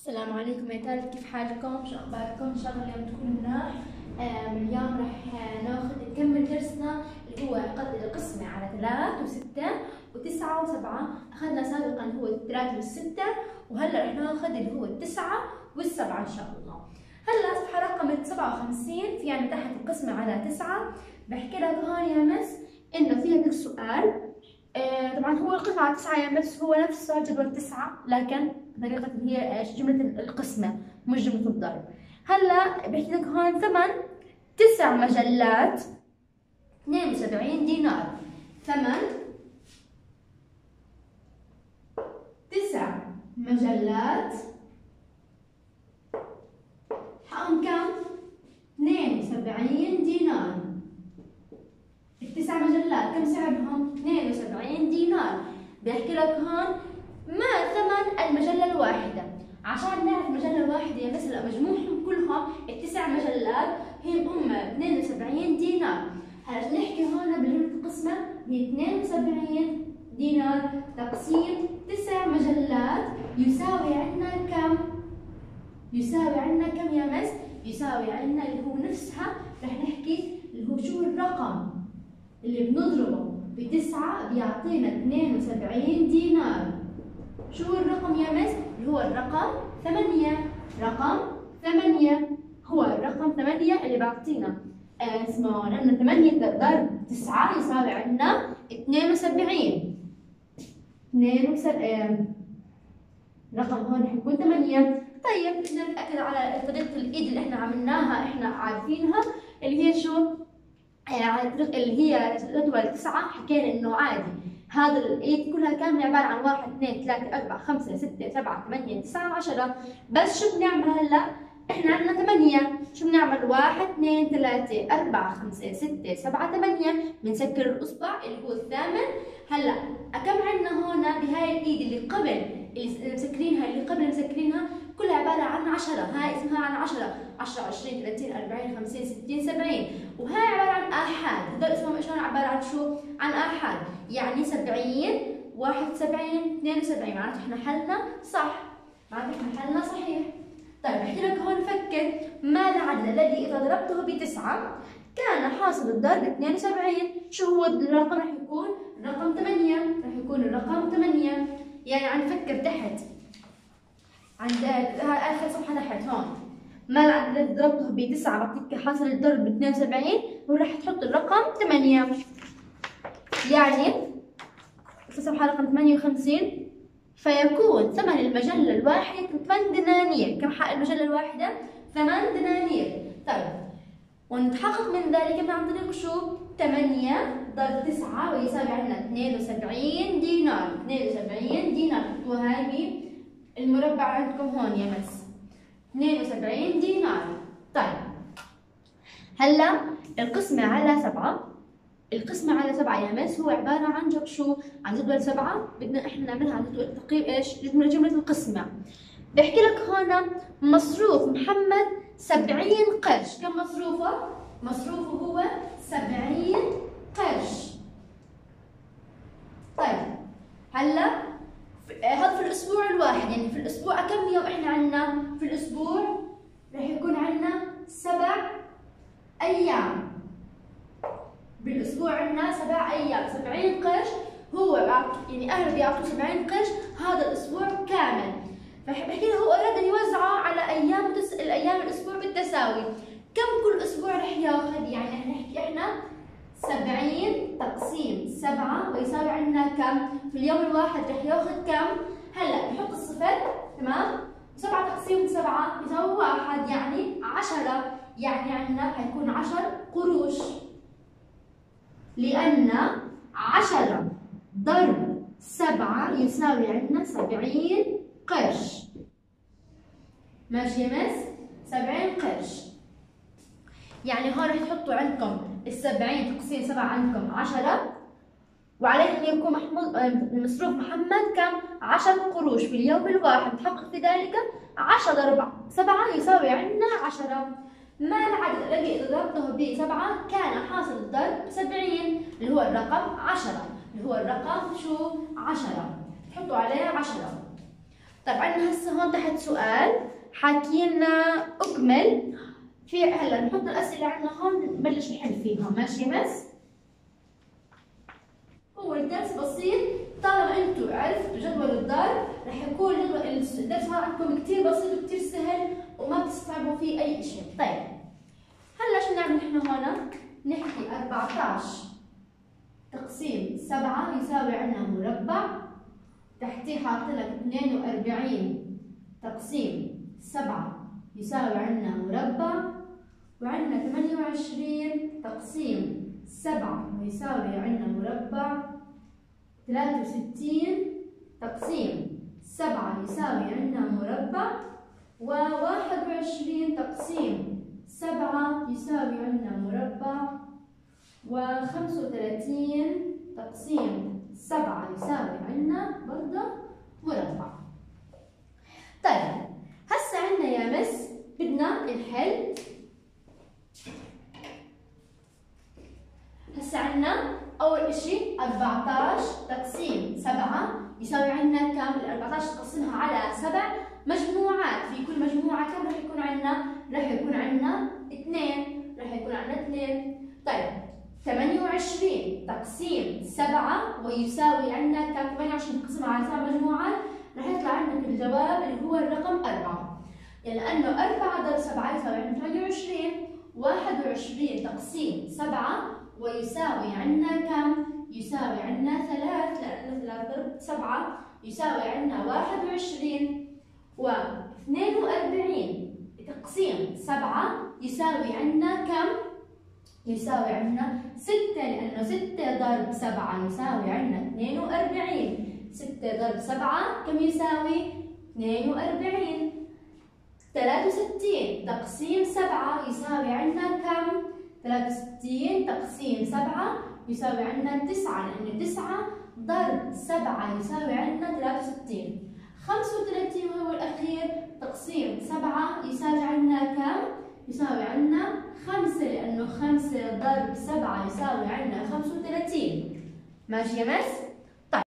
السلام عليكم يا تالت، كيف حالكم؟ شو اخباركم؟ ان شاء الله اليوم تكونوا مناح. اليوم رح نكمل درسنا اللي هو القسمة على 3 و6 و9 و7. اخذنا سابقا هو 3 و6، وهلا رح ناخذ اللي هو 9 و7 ان شاء الله. هلا صفحة رقم 57 في عندنا تحت القسمة على 9. بحكي لك هون يا مس انه في عندك سؤال. طبعا هو القسمة على 9 يا مس هو نفس جدول 9، لكن طريقة اللي هي جملة القسمة مش جملة الضرب. هلا بحكي لك هون ثمن 9 مجلات 72 دينار. ثمن 9 مجلات حقهم كم؟ 72 دينار. التسع مجلات كم سعرهم؟ 72 دينار. بحكي لك هون ما ثمن المجلة الواحدة. عشان نعرف المجلة الواحدة يا مثلا مجموعهم كلهم التسع مجلات هم 72 دينار. هلا نحكي هون بجملة القسمة هي 72 دينار تقسيم 9 مجلات يساوي عندنا كم؟ يساوي عندنا كم يا مس؟ يساوي عندنا اللي هو نفسها رح نحكي اللي هو شو الرقم اللي بنضربه ب9 بيعطينا 72 دينار. شو الرقم يا مس؟ اللي هو الرقم 8. رقم 8 هو الرقم 8 اللي بيعطينا اسمه عندنا 8 ضرب 9 يساوي عندنا 72. 72 رقم هون رح يكون 8. طيب بدنا نتأكد على طريقة الإيد اللي احنا عملناها، احنا عارفينها اللي هي شو؟ اللي هي جدول 9. حكينا انه عادي هذا الايد كلها كامله عباره عن 1 2 3 4 5 6 7 8 9 10. بس شو بنعمل هلا؟ احنا عندنا 8. شو بنعمل؟ 1 2 3 4 5 6 7 8. بنسكر الاصبع اللي هو الثامن. هلا كم عندنا هون بهاي الايد اللي قبل اللي مسكرينها اللي قبل مسكرينها كلها عباره عن 10. هاي اسمها عن 10 10 20 30 40 50 60 70. وهاي عباره عن آحاد. هدول اسمهم ايش؟ عباره عن شو؟ عن آحاد. يعني 70 71 72. معناته احنا حلنا صح. معناته احنا حلنا صحيح. طيب بحكي لك هون فكر ما العدد الذي اذا ضربته ب9 كان حاصل الضرب 72. شو هو الرقم؟ رح يكون الرقم 8. رح يكون الرقم 8. يعني عم نفكر تحت عند اخر صفحه تحت هون. ما العدد الذي ضربته ب9 بعطيك حاصل الضرب 72 وراح تحط الرقم 8. يعني في صفحه رقم 58 فيكون ثمن المجله الواحده 8 دنانير. كم حق المجله الواحده؟ 8 دنانير. طيب ونتحقق من ذلك عن طريق شو؟ 8 ضرب 9 ويساوي عندنا 72 دينار. 72 دينار. حطوها هاي المربع عندكم هون يا مس. 72 دينار. طيب هلا القسمة على 7. القسمة على 7 يا مس هو عبارة عن شو؟ عن جدول 7. بدنا احنا نعملها على جدول تقريب ايش؟ جملة القسمة. بحكي لك هون مصروف محمد 70 قرش. كم مصروفه؟ مصروفه هو 70 قرش. طيب هلا هذا في الاسبوع الواحد. يعني في الاسبوع كم يوم احنا عندنا؟ في الاسبوع رح يكون عندنا 7 ايام. بالاسبوع عندنا 7 ايام. 70 قرش هو يعني اهله بيعطوه 70 قرش هذا الاسبوع كامل. فبحكي له هو اراد ان يوزعه على ايام الايام الاسبوع بالتساوي. كم كل اسبوع رح ياخذ؟ يعني احنا نحكي احنا 70 تقسيم 7 ويساوي عندنا كم؟ في اليوم الواحد رح ياخذ كم؟ هلا نحط الصفر تمام؟ 7 تقسيم 7 يساوي 1 يعني 10. يعني عندنا حيكون 10 قروش. لأن 10 ضرب 7 يساوي عندنا 70 قرش. ماشي يا مس؟ 70 قرش. يعني هون رح تحطوا عندكم ال70 تقسيم 7 عندكم 10 وعليه ان يكون مصروف محمد كم؟ 10 قروش في اليوم الواحد. نحقق في ذلك 10 ضرب 7 يساوي عندنا 10. ما العدد الذي اذا ضربته ب7 كان حاصل الضرب 70 اللي هو الرقم 10. اللي هو الرقم شو؟ 10. تحطوا عليه 10. طيب عندنا هسه هون تحت سؤال حاكي لنا اكمل. في هلا نحط الاسئله عندنا هون نبلش نحل فيها، ماشي بس؟ هو الدرس بسيط، طالما انتم عرفتوا جدول الضرب رح يكون جدول الدرس هذا عندكم كثير بسيط وكثير سهل وما بتستوعبوا فيه اي شيء. طيب هلا شو نعمل نحن هون؟ نحكي 14 تقسيم 7 يساوي عندنا مربع، تحتيه حاط لك 42 تقسيم 7 يساوي عندنا مربع، وعندنا 28 تقسيم 7 يساوي عندنا مربع، 63 تقسيم 7 يساوي عندنا مربع، و21 تقسيم 7 يساوي عندنا مربع، و35 تقسيم 7 يساوي عندنا برضه مربع. طيب هسه عندنا يا مس بدنا نحل. هسه عندنا أول إشي 14 تقسيم 7 يساوي عندنا كم؟ ال 14 تقسمها على 7 مجموعات، في كل مجموعة كم رح يكون عندنا؟ رح يكون عندنا 2، رح يكون عندنا 2. طيب 28 تقسيم 7 ويساوي عندنا كم؟ 28 تقسمها على 7 مجموعات رح يطلع عندنا الجواب اللي هو الرقم 4. يعني لأنه 4 ضرب 7 يساوي عندنا 28، 21 تقسيم 7 ويساوي عندنا كم؟ يساوي عندنا 3، لأنه 3 ضرب 7 يساوي عندنا 21، و42 تقسيم 7 يساوي عندنا كم؟ يساوي عندنا 6، لأنه 6 ضرب 7 يساوي عندنا 42، 6 ضرب 7 كم يساوي؟ 42. 63 تقسيم 7 يساوي عندنا كم؟ 63 تقسيم 7 يساوي عندنا 9، لأن 9 ضرب 7 يساوي عندنا 63. 35 وهو الأخير تقسيم 7 يساوي عندنا كم؟ يساوي عندنا 5، لأنه 5 ضرب 7 يساوي عندنا 35. ماشي يا مس؟